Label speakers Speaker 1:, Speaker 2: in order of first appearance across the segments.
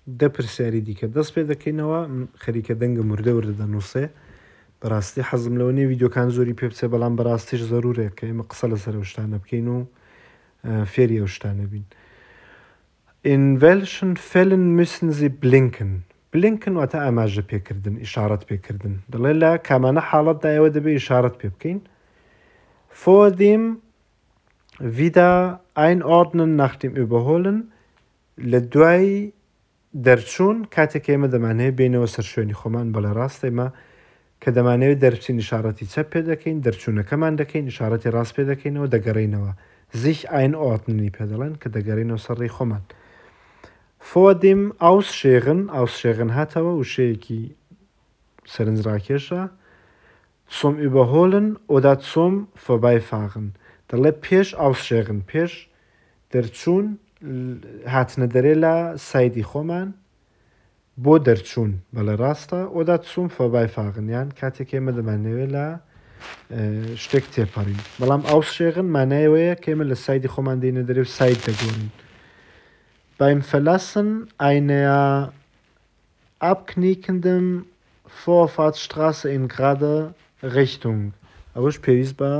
Speaker 1: دەپرسیاری دیکە دەست پێ دەکەینەوە خەریکە دەنگە مردە وردە دەنووسێ بەڕاستی حەزم لەوەنێ ڤیددیوکان زۆری پێ بچێ بەڵام بەڕاستیش زەرورەیە کە ئێمە قسە لەسەر شتانە بکەین و فێری ئەو شتانە بین. In welchen Fällen müssen Sie blinken? Blinken واتە ئاماژە پێکردن ئیشارەت پێکردن دەڵێ لە کامانە حاڵەتدا ئێوە دەبێت ئیشارەت پێ بکەین. Vor dem wieder einordnen nach dem Überholen لە دوای دەرچوون کاتێک ئێمە دەمانەیە بینەوە سەر شوێنی خۆمان بەڵێ ڕاست ئێمە کە دەمانەوێت دەرچین ئیشارەتی چەپ پێ دەکەین دەرچوونەکەمان دەکەین ئیشارەتی ڕاست پێ دەکەینەوە دەگەڕینەوە sich einordnen پێ دەڵێن کە دەگەڕینەوە سەرڕێی خۆمان. Vor dem Ausscheren Ausscheren هاتەوە وشەیەکی سەرنجڕاکێشە zum Überholen oder zum Vorbeifahren دەڵێ پێش Ausscheren پێش دەرچوون هاتنە دەرێ لە سایدی خۆمان بۆ دەرچوون بەڵێ ڕاستە oder zum Vorbeifahren یان کاتێک ئێمە دەمانەوێت لە شتێک تێپەڕین بەڵام Ausscheren مانایەوەیە کە ئێمە لە سایدی خۆمان دێنە دەرێ و ساید دەگۆڕین. Beim Verlassen einer abknickenden Vorfahrtsstraße in gerade Richtung ئەوەش پێویست بە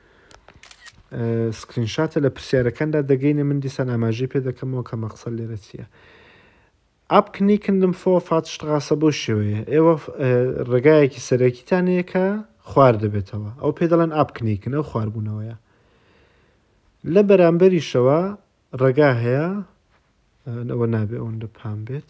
Speaker 1: سکرینشاتە لە پرسیارەکاندا دەگەینە من دیسان ئاماژەی پێ دەکەمەوە کە مەقسەد لێرە چییە. Abknickenden Vorfahrtsstraße بۆ شێوەیە ئێوە ڕێگایەکی سەرەکیتانەیە کە خوار دەبێتەوە ئەو پێ دەڵێن ئابکنیکن ئەو خواردبوونەوەیە لە بەرامبەریشەوە ڕێگا هەیە ئەوە نابێت ئەوەندە پام بێت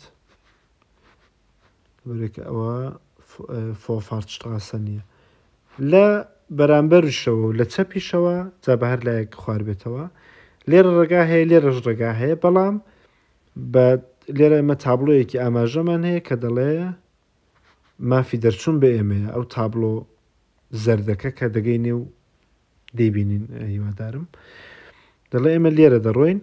Speaker 1: بەرێکە ئەوە فۆفارتشتراسە نییە لە بەرامبەریشەوە و لە چەپیشەوە جا بە هەر لایەک خوار بێتەوە لێرە ڕێگا هەیە لێرەش ڕێگا هەیە بەڵام بە لێرە ئەمە تابلۆیەکی ئاماژەمان هەیە کە دەڵێ مافی دەرچوون بە ئێمەیە ئەو تابلۆ زەردەکە کە دەگەینێ و دەیبینین هیوادارم دەڵێ ئێمە لێرە دەڕۆین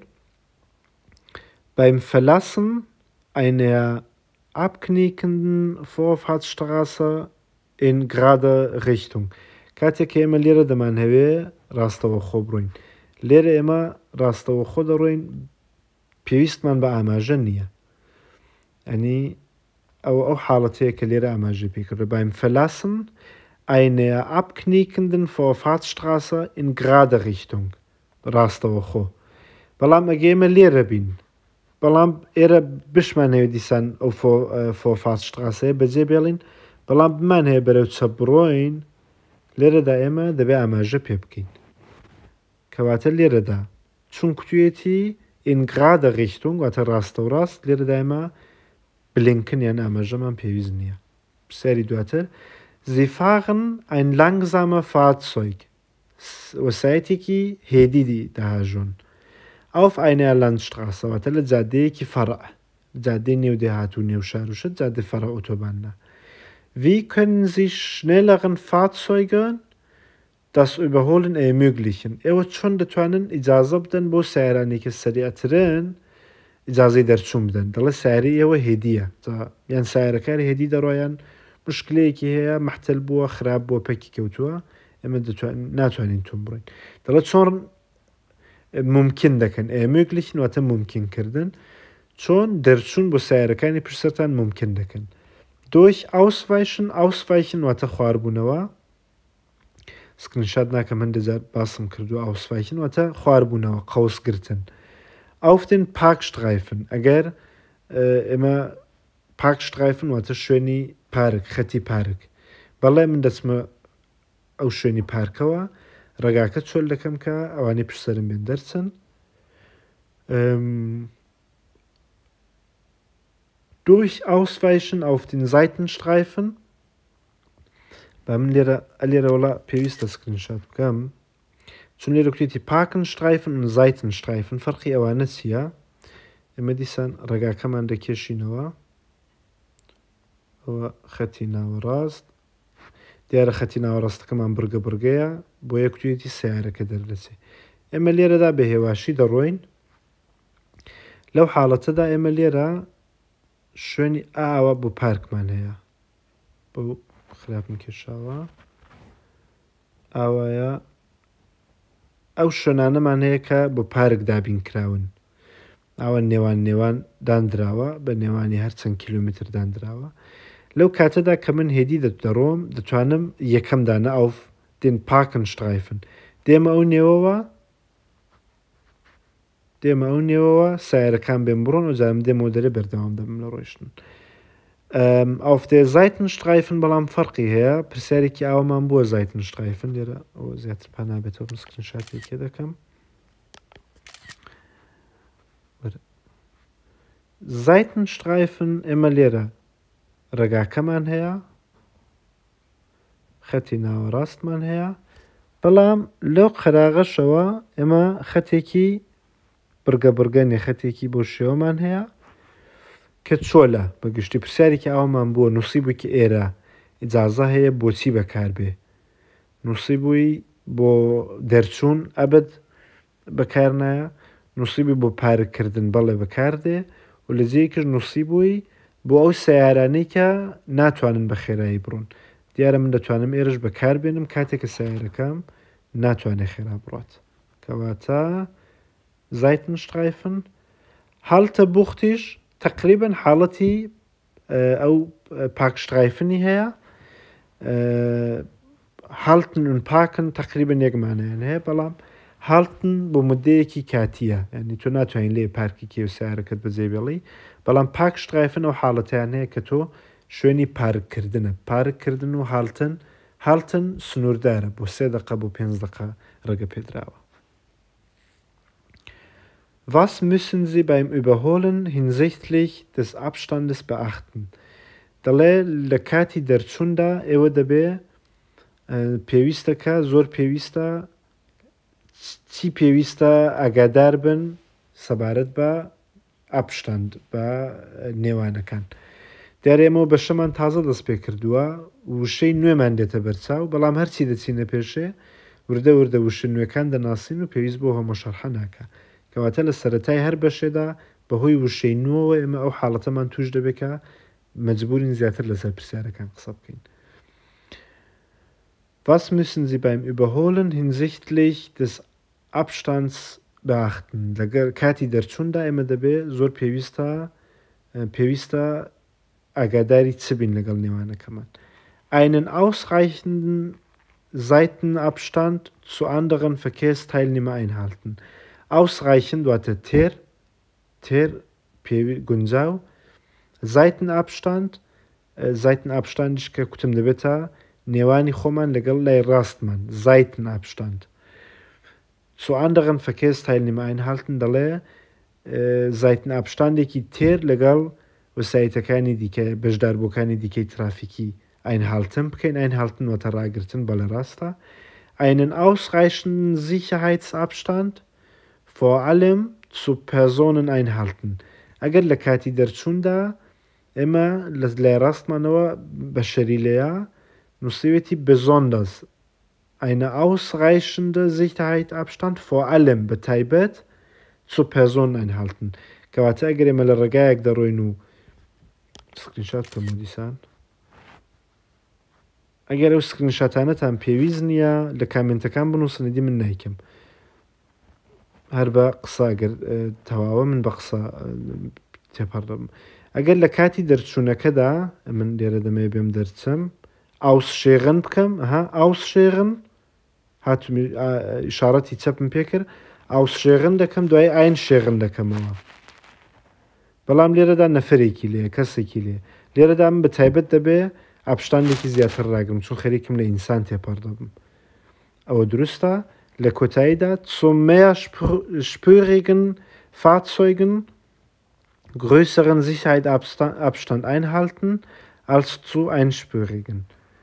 Speaker 1: beim Verlassen einer abknickenden Vorfahrtsstraße in gerade Richtung کاتێک ئێمە لێرە دەمانهەوێ ڕاستەوە خۆ بڕۆین لێرە ئێمە ڕاستەوە خۆ دەڕۆین پێویستمان بە ئاماژە نییە ئەنی ئەو حاڵەتەیە کە لێرە ئاماژە پێکردە beim Verlassen einer abknickenden Vorfahrtsstraße in gerade Richtung ڕاستەوە خۆ بەڵام ئەگەیمە لێرە بین بەڵام ئێرە بشمان هەیە دیسان ئەو فۆفارتشتراسەیە بەجێ بێڵین بەڵام بمان هەیە بەرەو چەپ بڕۆین لێرەدا ئێمە دەبێ ئاماژە پێ بکەین کەواتە لێرەدا چون کوتوێتی in gerade Richtung واتە ڕاستە و ڕاست لێرەدا ئێمە بلینکن یان ئاماژەمان پێویست نییە پرسیاری دواتر Sie fahren ein langsamer Fahrzeug وەسایەتێکی هێدی داهاژۆن auf einer Landstraße واتە لە جادەیەکی فەرع جادەی نێودێهات و نێوشار جادە فەرع ئۆتۆبانە Wie können Sie schnelleren Fahrzeugen das Überholen ermöglichen ئێوە چۆن دەتوانن ئیجازە بدەن بۆ سیارانێکە سەریعترن ئیجازەی دەرچوون بدەن دەڵێ سیاری ئێوە هێدیە یان سیارەکانی هێدی دەڕۆیان مشکلەیەکی هەیە مەحتەل بووە خراپ بۆ پەکی کەوتووە ئێمە ناتوانین تون بڕۆین دەڵێت چۆن ممکن دەکەن ermöglichen واتە ممکنکردن چۆن دەرچوون بۆ سیارەکانی پشتتان ممکن دەکەن durch ausweichen واتە خواردبوونەوە سکرینشات ناکەم هەندێک باسم کردو ausweichen واتە خواردبوونەوە قەوسگرتن auf den Parkstreifen ئەگەر ئێمە Parkstreifen واتە شوێنی پارک خەتی پارک بەڵێ من دەچمە ئەو شوێنی پارکەوە ڕێگاکە چۆل دەکەم کە ئەوانەی پشسەرم بێن دەرچن durch Ausweichen auf den Seitenstreifen با من لێرە وڵا پێویستە سکرینشات بکەم چون لێرە کوتێتی Parkenstreifen و Seitenstreifen فەرقی ئەوانە چییە ئێمە دیسان ڕێگاکەمان دەکێشینەوە ئەوە خەتی ناوەڕاست دیارە خەتی ناوەڕاستەکەمان بڕگەیە بۆ یەکتوێتی سیارەکە دەردەچێ ئێمە لێرەدا بە هێواشی دەڕۆین لەو حاڵەتەدا ئێمە لێرە شوێنی ئاوە بۆ پارکمان هەیە بۆ خراپم کێشاوە ئاوایە ئەو شوێنانەمان هەیە کە بۆ پارک دابین کراون ئەوە نێوان دانراوە بە نێوانی هەر چەند کیلومتر دانراوە لەو کاتەدا کە من هێدی دەڕۆم دەتوانم یەکەم دانە ئەو den Parkenstreifen دێمە ئەو نێوەوە سایرەکان بێن بڕۆن و جارم دێمەوە دەرێ بەردەوام دەبم لە ڕۆیشتن auf der Seitenstreifen بەڵام فەرقی هەیە پرسیارێکی ئاوامان بووە Seitenstreifen لێرە ئەوە زیاتر پا نابێتەوە سکرینشاتێکی دەکەم Seitenstreifen ئێمە لێرە ڕێگاکەمان هەیە خەتی ناوەڕاستمان هەیە بەڵام لەو قەراغەشەوە ئێمە خەتێکی بڕگە خەتێکی بۆ شێوەمان هەیە کە چۆلە بەگشتی پرسیارێکی ئاوامان بووە نووسی بووی کە ئێرە ئیجازە هەیە بۆچی بەکاربێ نووسی بووی بۆ دەرچوون ئەبد بەکار نایە نووسی بووی بۆ پارکردن بەڵێ بەکاردێ و لە جێیکرد نووسی بووی بۆ ئەو سیارانەی کە ناتوانن بە خێرایی بڕۆن دیارە من دەتوانم ئێرش بەکاربێنم کاتێک کە سیارەکەم ناتوانێت خێرا بڕات کەواتە Seitenstreifen Haltebuchtisch تقریبا حاڵەتی ئەو پاکسترایفنی هەیە Halten und Parken تقریبا یەکمانیان هەیە بەڵام Halten بۆ مدەیەکی کاتیە یعنی تۆ ناتوانین لێ پارکێکی و سیارەکەت بەجێ بێڵی بەڵام پاکسترایفن ئەو حاڵەتیان هەیە کە تۆ شوێنی پارککردن و هاڵتن سنووردارە بۆ 3 دقە بۆ 5 دقە ڕێگە پێدراوە Was müssen Sie beim Überholen hinsichtlich des Abstandes beachten? دەڵێ لە کاتی دەرچووندا ئێوە دەبێ پێویستەکە زۆر پێویستە چی پێویستە ئاگادار بن سەبارەت بە ئابشتاند بە نێوانەکان دیارە ئێمە بەشەمان تازە دەست پێ کردووە وشەی نوێمان دێتە بەرچاو بەڵام هەرچی دەچینە پێشێ وردە وشە نوێەکان دەناسین و پێویست بۆ هەمەشەرحە ناکە کەواتە لە سەرەتای هەر بەشێدا بەهۆی وشەی نوەوە ئێمە ئەو حاڵەتەمان توش دەبێکە مەجبورین زیاتر لەسەر پرسیارەکان قسە بکەین Was müssen Sie beim Überholen hinsichtlich des Abstands beachten? لەگەر کاتی دەرچووندا ئێمە دەبێ زۆر پێویستە ئاگاداری چ بین لەگەڵ نێوانەکەمان einen ausreichenden Seitenabstand zu anderen Verkehrsteilnehmer einhalten ausreichend واتە تێر گونجاو Seitenabstandiش کە کوتم دەبێتە نێوانی خۆمان لەگەڵ لای ڕاستمان Seitenabstand zu anderen Verkehrsteilnehmer einhalten دەڵێ Seitenabstandێکی تێر لەگەڵ وەسایتەکانی دیکە بەشداربووەکانی دیکەی ترافیکی einhalten بکەین einhalten واتە ڕاگرتن بەڵێ ڕاستە einen ausreichenden Sicherheitsabstand vor allem zu Personen einhalten ئەگەر لە کاتی دەرچووندا ئێمە لای ڕاستمانەوە بە شەریلەیە نووسێتی besonders eine ausreichende Sicherheitsabstand vor allem بەتایبەت zu Personen einhalten کەواتە ئەگەر ئێمە لە ڕێگایەک دەڕۆین و سکرینشات کەم دیسان ئەگەر ئەو سکرینشاتانەتان پێویست نییە لە کامنتەکان بنووسنەدی من نایکەم هەر بە قسە ئەگەر تەواوە من بە قسە تێپەڕدەم ئەگەر لە کاتی دەرچوونەکەدا من لێرە دەمێ بێم دەرچم ئاوسشێغن بکەم ئاوسشێغن هاتومی ئیشارەتی چەپم پێ کرد ئاوسشێغن دەکەم دوای ئاین شێغن دەکەمەوە بەڵام لێرەدا نەفرێکی لێ کەسێکی لێرەدا من بە تایبەت دەبێ ئابشتانێکی زیاتر ڕاگرم چون خەریکم لە ئینسان تێپەڕدەبم ئەوە دروستە لە کۆتاییدا zum mehr spurigen Fahrzeugen größeren Sicherheitsabstand einhalten als zu einspurigen.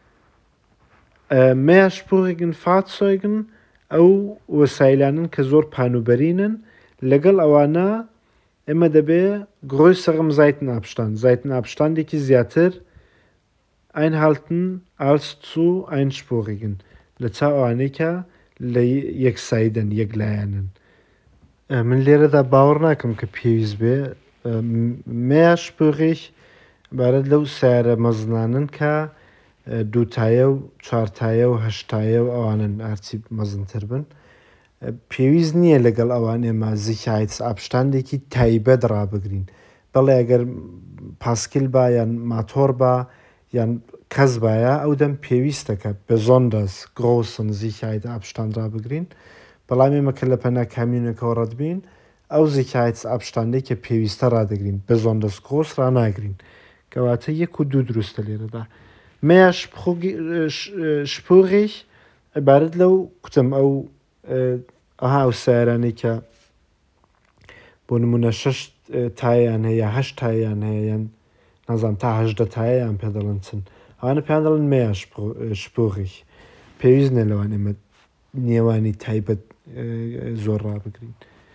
Speaker 1: Mehrspurigen Fahrzeugen ئەو وەسایلانن کە زۆر پانوبەرینن لەگەڵ ئەوانە ئێمە دەبێ größerem Seitenabstandێکی زیاتر einhalten als zu einspurigen لە چاو ئەوانەیەکە لە یەکسایدن یەکلایەنن من لێرەدا باوەڕ ناکەم کە پێویست بێ مێشپۆغیش بارەت لەو سیارە مەزنانن کە دووتایە و چوارتایە و هەشتایە و ئەوانن ئارچی مەزنتر بن پێویست نییە لەگەڵ ئەوان ئێمە زیحایەتسابشتاندێکی تایبەت ڕابگرین بەڵێ ئەگەر پاسکیل با یان ماتۆر با یان کەس باە ئەو دەم پێویستەکە besonders großen Sicherheitsabstand ڕابگرین بەڵام ئێمە کە لە پەنا کامیونەکەەوە ڕەتبین ئەو زیحایەتسابشتاندێکە پێویستە ڕدەگرین besonders groß ڕناگرین کەواتە 1 و 2 دروستە لێرەدا mehr spurig عیبارەت لەو کوتم ئەو سیارانەی کە بۆ نمونە 6 تایان هەیە 8 تایان هەیە یان نازانم تا 8 تایەیان پێ دەڵێن چن ئەوانە پێیان دەڵێن mehr spurig پێویست نە لەوان ئێمە نێوانی تایبەت زۆر ڕابگرین.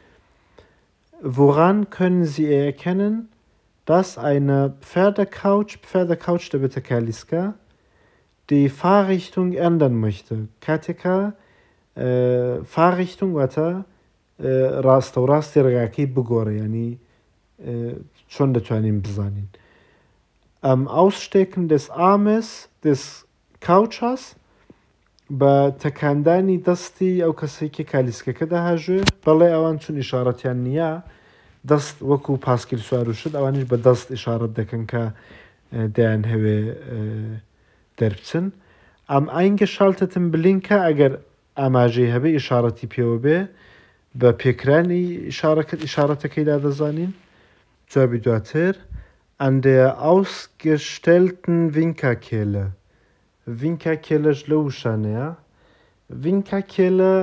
Speaker 1: Woran können Sie erkennen, dass eine Pferdecouch der bitte Kaliska, die Fahrrichtung ändern möchte? Katika Fahrrichtung wata ڕاستە ڕێگاکەی بگۆڕێ ینی چۆن دەتوانین بزانین. Am Ausstecken des Armes des Couchers بە تەکاندانی دەستی ئەو کەسێکی کالیسکەکە داهاژێ بەڵێ ئەوان چون ئیشارەتیان نییە دەست وەکو پاسکیل سوارشت ئەوانش بە دەست ئیشارەت دەکەن کە دەیان هەوێ دەربچن. ئەم eingeschalteten Blinker ئەگەر ئاماژەی هەبێ ئیشارەتی پێوە بێ بە پێکرانی ئیشارەتەکەیدا دەزانین. جوابی دواتر an der ausgestellten Winkerkehle. Winkerkehle لەو شانەیە Winkerkehle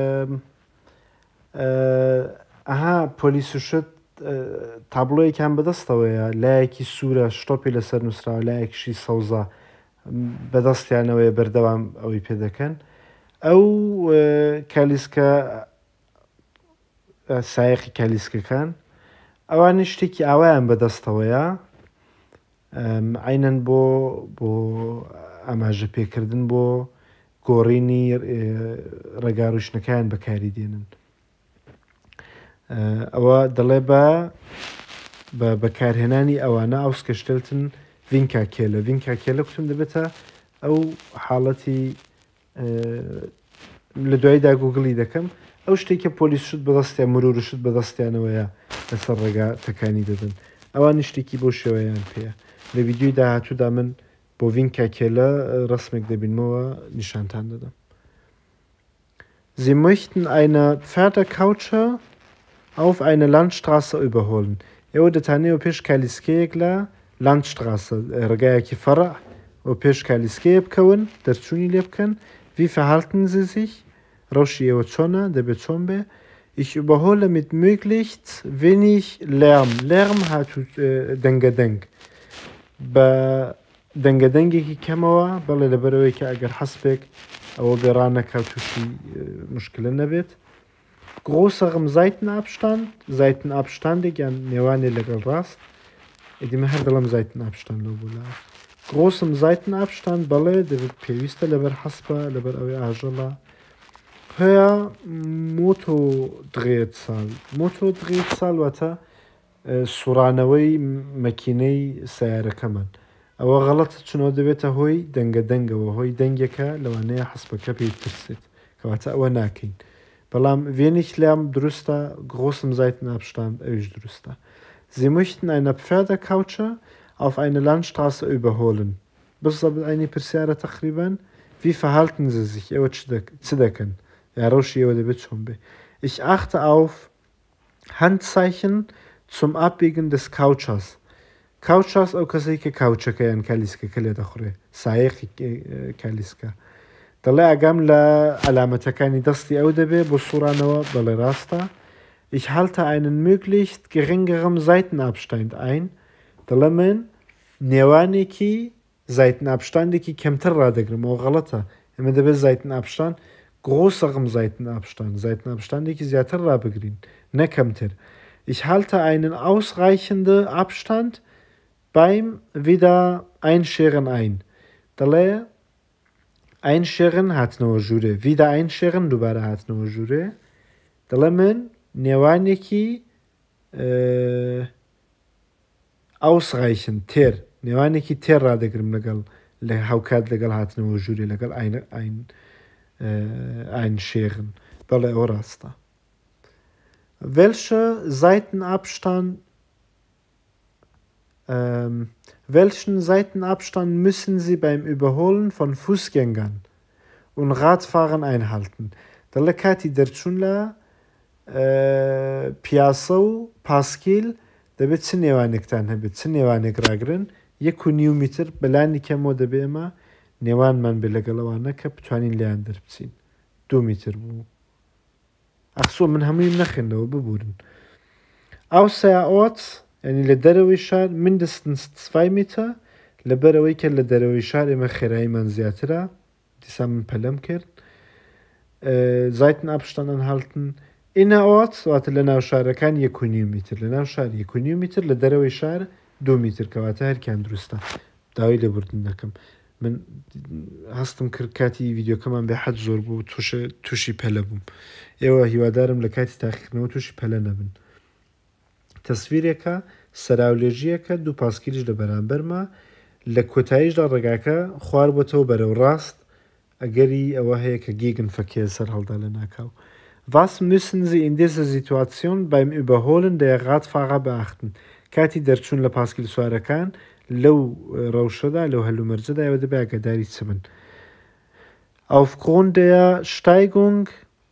Speaker 1: ئەها پۆلیسوشت تابلۆیەکیان بەدەستەوەیە لایەکی سوورە شتۆپی لەسەر نووسراوە لایەکشی سەوزە بەدەستیانەوەی بەردەوام ئەوەی پێ دەکەن ئەو کالیسکە سایەقی کالیسکەکان ئەوانی شتێکی ئاوایان بەدەستەوەیە عینەن بۆ ئاماژە پێکردن بۆ گۆڕینی ڕێگاڕوشنەکان بەکاری دێنن ئەوە دەڵێ بە بەکارهێنانی ئەوانە ئاوسکەشتلتن ڤینکاکێلە کوتم دەبێتە ئەو حاڵەتی لە دواییدا گوگڵی دەکەم ئەو شتێککە پۆلیسشت بەدەستیان مرورشت بەدەستیانەوەیە لەسەر ڕێگا تەکانی دەدەن ئەوانی شتێکی بۆ شێوەیان پێە لە ڤیددیوی داهاتوودا من بۆ ڤینکاکێلە ڕسمێک دەبینمەوە نیشانتان دەدەم. Sie möchten eine Pferdecouche auf eine Landstraße überholen. ئێوە دەتانەوە پێش کالیسکەیەک لە Landstraße ڕێگایەکی فەرع و پێش کالیسکەیە بکەون دەرچوونی لێ بکەن. Wie verhalten Sie sich? ڕەوشی ئێوە چۆنە دەبێت چۆن بێ؟ Ich überhole mit möglichst wenig Lärm. Lärm هاتوو دەنگەدەنگ بە دەنگەدەنگێکی کەمەوە بەڵێ لەبەرەوەی کە ئەگەر حەسبێک ئەوە گەڕانەکە تووشی مشکلە نەبێت. Größerem Seitenabstandێکیان نێوانێ لەگەڵ ڕاست ئیدیمە هەر دەڵم Seitenabstand لەو بوولا großem Seitenabstand بەڵێ دەبێت پێویستە لەبەر حەسبە لەبەر ئەوەی ئاژەڵە. هەیە Motordrehzahl واتە سوڕانەوەی مەکینەی سیارەکەمان ئەوە غەڵەتە چونەوە دەبێتە هۆی دەنگەدەنگەوە هۆی دەنگێکە لەوانەیە حەسبەکە پێی ترسێت کەواتە ئەوە ناکەین بەڵام wenig Lärm دروستە großem Seitenabstand ئەویش دروستە. Sie möchten eine Pferdecouche auf eine Landstraße überholen. بالضبط ئەینی پرسیارە تقریبا wie verhalten Sie sich ئێوە چ دەکەن یا ڕەوشی ئێوە دەبێت چۆن بێ. Ich achte auf Handzeichen zum Abbiegen des Couchers. Couchers ئەو کەسەی کە کاوچەکە یان کالیسکەکە لێ دەخورێ سایەقی کالیسکە دەڵێ ئەگەم لە علامەتەکانی دەستی ئەو دەبێ بۆ سوورانەوە بەڵێ ڕاستە. Ich halte einen möglichst geringerem Seitenabstand ein. دەڵێ من نێوانێکی Seitenabstandێکی کەمتر ڕدەگرم ئەو غەڵەتە ئێمە دەبێت Seitenabstand großerem Seitenabstandێکی زیاتر ڕابگرین نەکەمتر. Ich halte einen ausreichenden Abstand beim Wiedereinscheren ein. دەڵێ einscheren هاتنەوە ژوورێ wieder einscheren دووبارە هاتنەوە ژوورێ دەڵێ من نێوانێکی ausreichend تێر نێوانێکی تێر ڕدەگرم لەگەڵ لە هاوکات لەگەڵ هاتنەوە ژوورێ لەگەڵ einscheren بەڵێ ئەوە ڕاستە. Welchen Seitenabstand müssen Sie beim Überholen von Fußgängern und Radfahrern einhalten? دەڵێ کاتی دەرچوون لە پیاسە و پاسکیل دەبێت چ نێوانێکتان هەبێت چ نێوانێک ڕاگرن 1.5 میتر بەلانی کەمەوە دەبێ ئێمە نێوانمان بێ لەگەڵەوانە کە بتوانین لایەن دەربچین 2 میتر بوو. ئەخسۆ من هەمووی نەخێنەوە ببورن. Außer Ort ینی لە دەرەوەی شار mindestens 2 میتر لەبەرەوەی کە لە دەرەوەی شار ئێمە خێراییمان زیاترە دیسا من پەلەم کرد. Seitenabstand anhalten innerorts واتە لە ناو شارەکان 1.5 میتر لە ناو شار 1.5 میتر لە دەرەوەی شار 2 میتر کەواتە هەرکیان دروستە. داوای لێبوردن دەکەم. من هەستم کرد کاتی ڤیدیۆکەمان بێحەد زۆر بوو تووشی پەلە بووم. ئێوە هیوادارم لە کاتی تاقیکردنەوە تووشی پەلە نەبن. تەسویرێکە سەراولێژیەکە دوو پاسکیلیش لە بەرامبەرمە لە کۆتاییشدا ڕێگاکە خوار بۆتەوە بەرەو ڕاست ئەگەری ئەوە هەیە کە Gegenverkehr سەر هەڵدا لە ناکاو. Was müssen Sie in dieser Situation beim Überholen der Radfahrer beachten? کاتی دەرچوون لە پاسکیل سوارەکان لەو ڕەوشەدا لەو هەلومەرجەدا ئێوە دەبێ ئاگاداری چ بن. Aufgrund der Steigung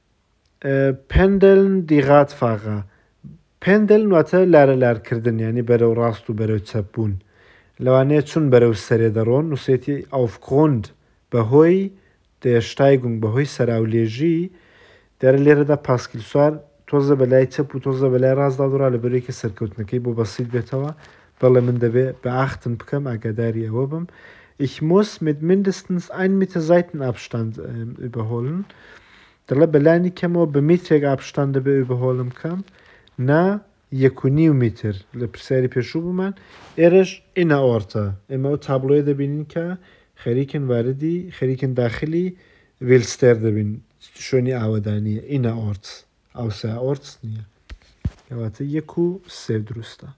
Speaker 1: pendeln die Radfahrer. Pendeln واتە لارە لارکردن ینی بەرەو ڕاست و بەرەو چەپ بوون. لەوانەیە چون بەرەو سەرێ دەڕۆن نووسێتی Aufgrund بەهۆی der Steigung بەهۆی سەراولێژی دەرە لێرەدا پاسکیل سوار تۆزە بەلای چەپ و تۆزە بەلای ڕاستدا دڕا لە بەرێکی سەرکەوتنەکەی بۆ بەسیت بێتەوە بەڵێ من دەبێ beachten بکەم ئاگاداری ئەوە بم. Ich muss mit mindestens 1 Meter Seitenabstand überholen. دەڵێ بەلانی کەمەوە بە میترێک ئابشتان دەبێ überholen بکەم نا 1.5 میتر لە پرسیاری پێشوو بمان ئێرەش ئینەئۆرتە ئێمە ئەو تابلۆیە دەبینین کە خەریکن واردی خەریکن داخلی ویلستێر دەبین شوێنی ئاوەدانیە ئینەئۆرت ئاوسا ئۆرت نییە کەواتە 1.3 دروستە.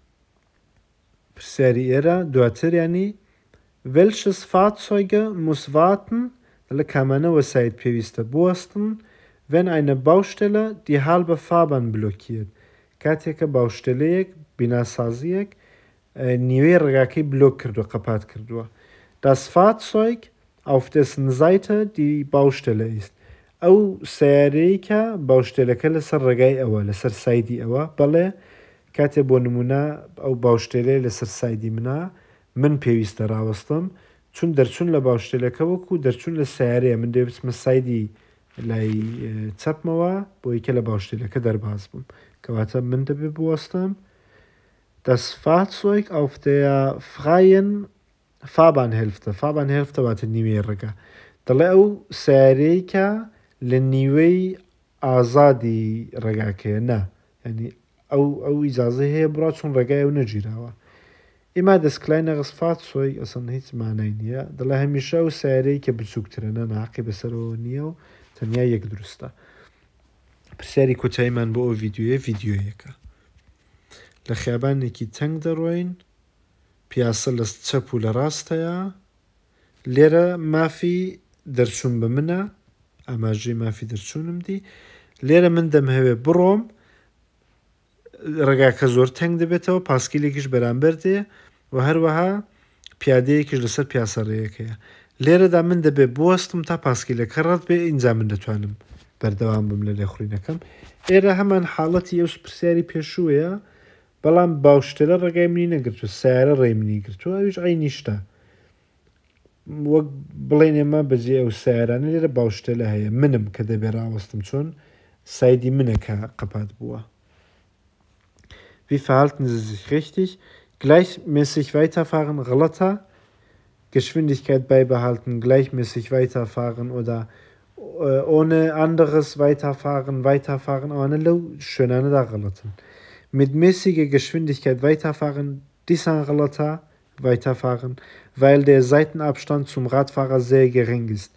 Speaker 1: پرسیاری ئێرە دواتر ینی welches Fahrzeuge muss warten لە کامانە وەسایت پێویستە بوەستن wenn eine Baustelle die halbe Fahrbahn blockiert. کاتێکە باوشتەلەیەک بیناسازیەک نیوەی ڕێگاکەی بلۆک کردووە قەپات کردووە. Das Fahrzeug auf dessen Seite die Baustelle ist. ئەو سیارەیە کە باوشتێلەکە لەسەر ڕێگای ئەوە لەسەر سایدی ئەوە بەڵێ کاتێ بۆ نمونە ئەو باوشتێلەیە لەسەر سایدی منە من پێویستە ڕاوەستم چون دەرچوون لە باوشتێلەکە وەکو دەرچوون لە سیارەیە من دەبێتمە سایدی لای چەپمەوە بۆی کە لە باوشتێلەکە دەرباز بووم کەواتە من دەبێ بوەستم. Das Fahrzeug auf der freien Fahrbahnhälfte Fahrbahnhälfte واتە نیوەی ڕێگا دەڵێ ئەو سیارەیە کە لە نیوەی ئازادی ڕێگاکەیە نا ینی ئەو ئیجازە هەیە بڕات چون ڕێگای ئەو نەگیراوە. ئێمە دەستکلاینەغس فاتسۆی ئەسن هیچ مانای نییە دەڵێ هەمیشە و سیارەیە کە بچووکترە ناقی بەسەرەوە نییە و تەنیا یەک دروستە. پرسیاری کۆتاییمان بۆ ئەو ڤیدیۆیەکە لە خیابانێکی تەنگ دەڕۆین پیاسە لە چەپ و لە ڕاستەیە لێرە مافی دەرچوون بە منە ئاماژەی مافی دەرچوونم دی لێرە من دەمهەوێ بڕۆم ڕێگاکە زۆر تەنگ دەبێتەوە پاسکیلێکیش بەرامبەر دێ و هەروەها پیادەیەکیش لەسەر پیاسە ڕێیەکەیە لێرەدا من دەبێ بوەستم تا پاسکیلەکە ڕەت بێ ئینجا من دەتوانم بەردەوام بم لە لێخوڕینەکەم. ئێرە هەمان حاڵەتی ئەو پرسیاری پێشووەیە بەڵام باوشتێرە ڕێگای منی نەگرتو سیارە ڕێی منی گرتووە ئەویش عینیشتە وەک بڵێن ئێمە بەجێ ئەو سیارانە لێرە باوشتێلە هەیە منم کە دەبێ ڕاوەستم چۆن سایدی منەکە قەپات بووە. Wie verhalten Sie sich richtig? Gleichmäßig weiterfahren, غلطة. Geschwindigkeit beibehalten, gleichmäßig weiterfahren oder ohne anderes weiterfahren, aber لو شنانة da غلطن. Mit mäßiger Geschwindigkeit weiterfahren, dieser غلطة weiterfahren, weil der Seitenabstand zum Radfahrer sehr gering ist.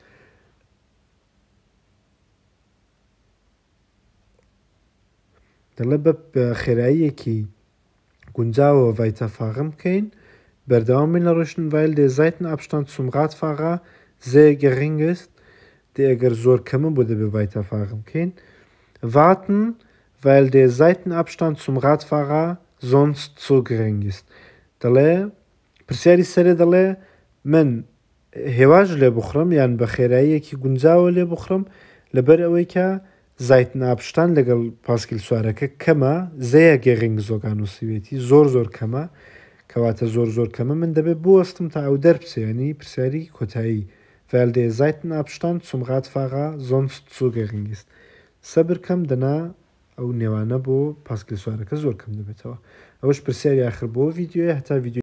Speaker 1: دەڵێ بە خێراییەکی گونجاوە weiterfahren بکەین بەردەوامی لە ڕۆشتن weil der Seitenabstand zum Radfahrer sehr gering ist die eger zor kemme bude wir weiterfahren können. Warten, weil der Seitenabstand zum Radfahrer sonst zu gering ist. Dale, پرسیاری سەرێ دەڵێ من هێواژ لێ بخڕم یان بە خێراییەکی گونجاوە لێ بخڕم لەبەر ئەوەی کە زایتنابشتان لەگەڵ پاسکیل سوارەکە کەمە زەیە گێڕنگ زۆگانوسیوێتی زۆر کەمە کەواتە زۆر کەمە من دەبێت بوەستم تا ئەو دەربچێنی پرسیاری کۆتایی weil der Seitenabstand zum Radfahrer sonst zu gering ist. سەبر کەم دەنا ئەو نێوانە بۆ پاسکیل سوارەکە زۆر کەم دەبێتەوە. ئەوەش پرسیاری آخر بۆ ڤیدیۆیە هەتا ڤیدیۆ